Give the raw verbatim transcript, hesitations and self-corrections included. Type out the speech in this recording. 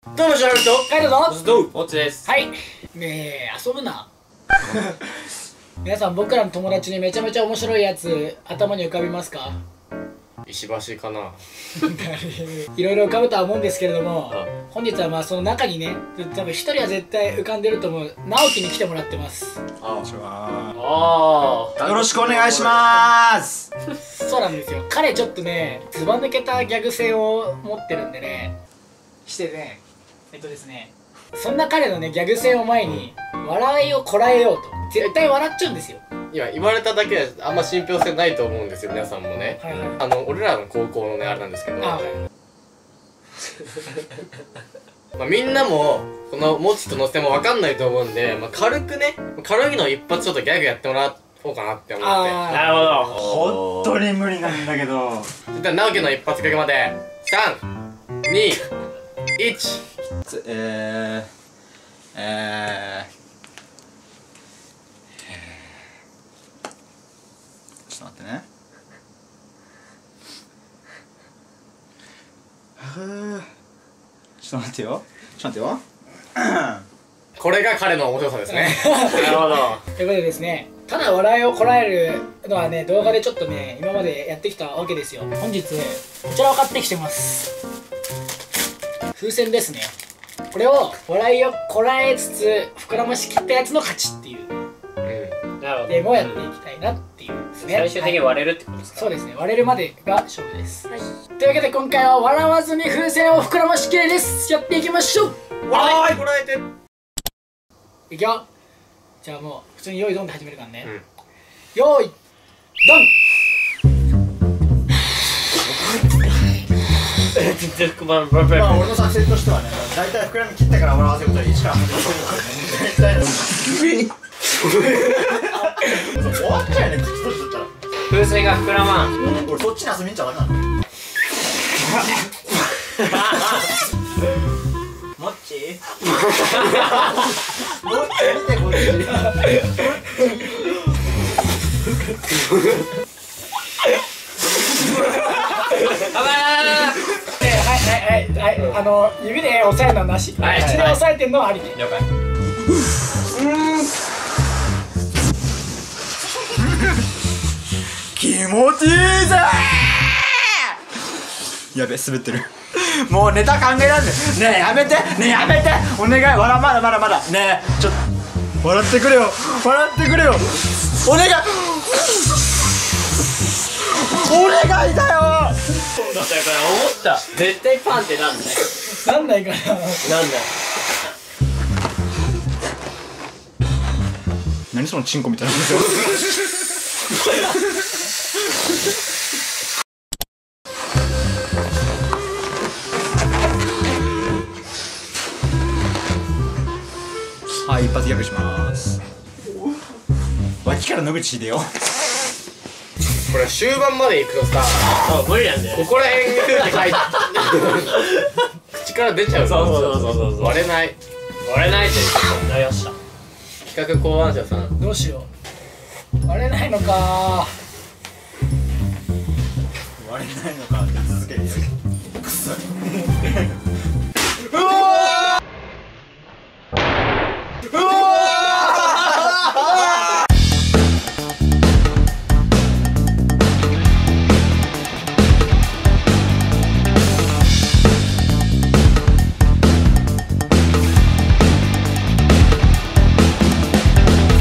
どうも、シャルト帰るぞ。 どうも、おつです。 はい。ねえ、遊ぶな。皆さん、僕らの友達にめちゃめちゃ面白いやつ頭に浮かびますか？ 石橋かな。 いろいろ浮かぶとは思うんですけれども、本日はまあその中にね、多分一人は絶対浮かんでると思う直樹に来てもらってます。 こんにちは。 ああ、 よろしくお願いしまーす。 そうなんですよ。彼ちょっとね、ずば抜けたギャグ性を持ってるんでね、してね、えっとですね、そんな彼のねギャグ性を前に笑いをこらえようと、絶対笑っちゃうんですよ。 いや、言われただけであんま信憑性ないと思うんですよ、皆さんもね。 はいはい。 あの、俺らの高校のね、あれなんですけど、 あ、はい。 まあみんなもこの持ちと乗せも分かんないと思うんで、まあ、軽くね、軽いの一発ちょっとギャグやってもらおうかなって思って。 なるほど。 本当に無理なんだけど。 じゃあ直樹の一発ギャグまでさん、に、いち。 えーえーちょっと待ってね。ふぅ、ちょっと待ってよ。ちょっと待ってよ。 これが彼の面白さですね。なるほど。 ということでですね、ただ笑いをこらえるのはね、動画でちょっとね、今までやってきたわけですよ。本日、こちらを買ってきてます。風船ですね。これを笑いをこらえつつ膨らましきったやつの勝ちっていうなるほど。 ゲームをやっていきたいなっていうですね。 最終的に割れるってことですか？ そうですね、割れるまでが勝負です。はい、というわけで今回は笑わずに風船を膨らましきれです。やっていきましょう。 わーい、こらえて。 いくよ。じゃあもう普通に用意ドンで始めるからね。 うん、 用意ドン。 まあ俺の作戦としてはね、大体膨らみ切ってから笑わせることはいちから始めるから終わっちゃうよね、口閉じとったら。 風船が膨らまん。 俺そっちに遊びんちゃダメなの。もっちもっち見てこっち。 はいはいはい、あの指で押さえるのはなし、口で押さえてるのはありで。 了解。 気持ちいいぜー。やべ、滑ってる。もうネタ考えらんねえ。ねえやめて、ねえやめて、お願い。笑、まだまだまだねえ、ちょっと笑ってくれよ、笑ってくれよ、お願い、お願いだよ。 だから思った絶対パンってなんだよ。 なんないかな。 なんだよ。 何そのチンコみたいなの。はい、一発ギャグします。脇から野口秀夫。 これ終盤まで行くとさ、あ、無理なんだよ。ここら辺に空気入って口から出ちゃう。そうそうそうそう。割れない割れないってなりました。企画考案者さん、 どうしよう。割れないのか。 割れないのかって続けてくそ。